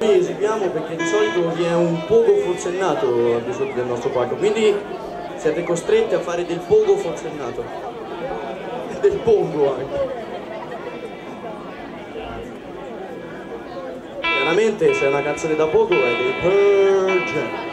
Noi eseguiamo perché di solito vi è un pogo forsennato al di sotto del nostro palco, quindi siete costretti a fare del pogo forsennato. Del pongo anche. Chiaramente se è una canzone da poco è dei Pearl Jam.